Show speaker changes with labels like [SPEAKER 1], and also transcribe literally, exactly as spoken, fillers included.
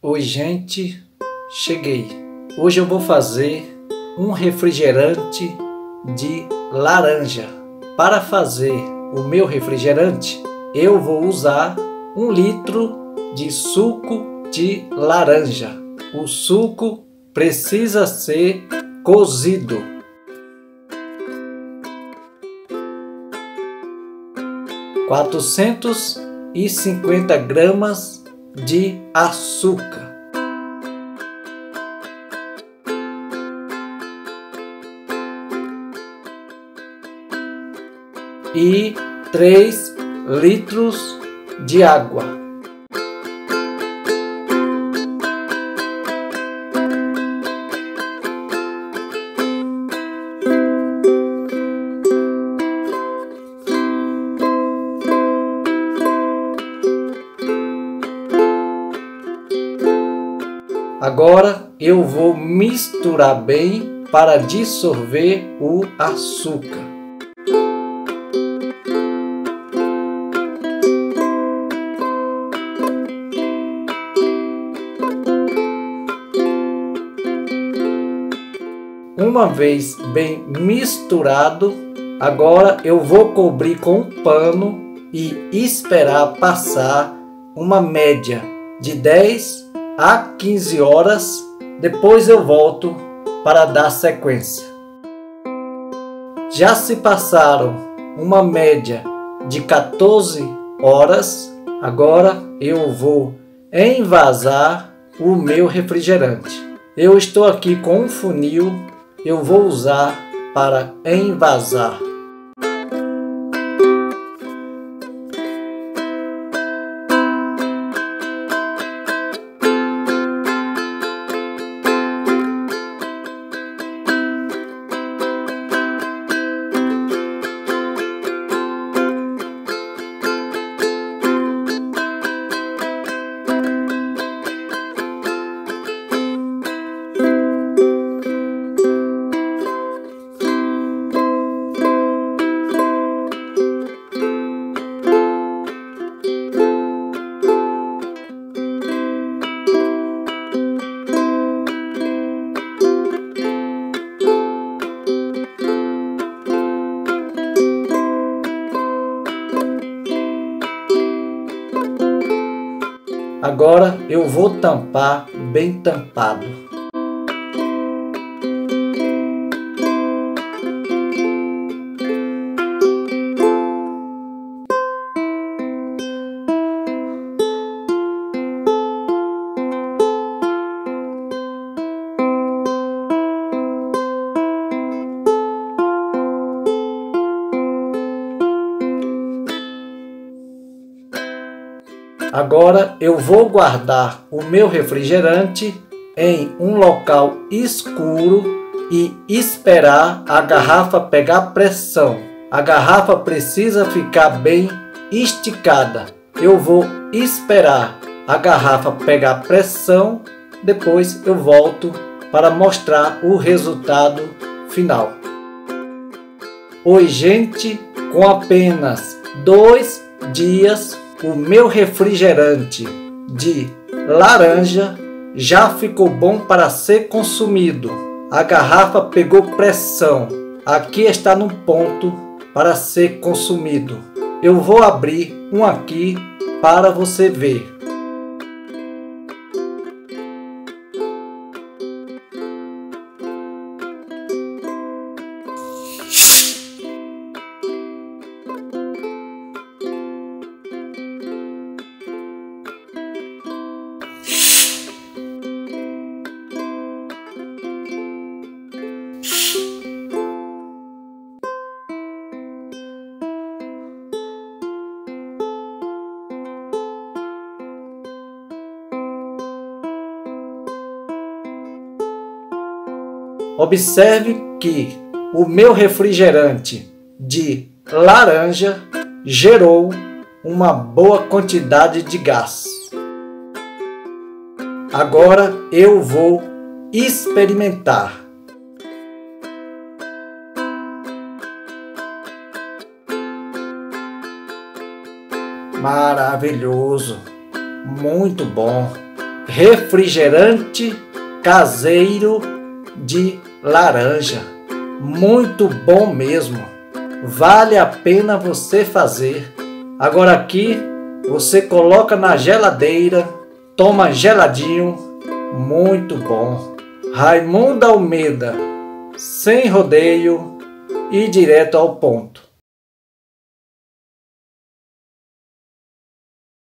[SPEAKER 1] Oi gente, cheguei. Hoje eu vou fazer um refrigerante de laranja. Para fazer o meu refrigerante, eu vou usar um litro de suco de laranja. O suco precisa ser cozido. quatrocentos e cinquenta gramas de açúcar. E três litros de água. Agora eu vou misturar bem para dissolver o açúcar. Uma vez bem misturado, agora eu vou cobrir com um pano e esperar passar uma média de dez a quinze horas. Depois eu volto para dar sequência. Já se passaram uma média de quatorze horas. Agora eu vou envasar o meu refrigerante. Eu estou aqui com um funil. Eu vou usar para envasar. Agora eu vou tampar bem tampado. Agora eu vou guardar o meu refrigerante em um local escuro e esperar a garrafa pegar pressão. A garrafa precisa ficar bem esticada. Eu vou esperar a garrafa pegar pressão, depois eu volto para mostrar o resultado final. Oi gente, com apenas dois dias o meu refrigerante de laranja já ficou bom para ser consumido. A garrafa pegou pressão. Aqui está no ponto para ser consumido. Eu vou abrir um aqui para você ver. Observe que o meu refrigerante de laranja gerou uma boa quantidade de gás. Agora eu vou experimentar. Maravilhoso, muito bom. refrigerante caseiro de laranja. Muito bom mesmo. Vale a pena você fazer. Agora aqui você coloca na geladeira, toma geladinho, muito bom. Raimundo Almeida, sem rodeio e direto ao ponto.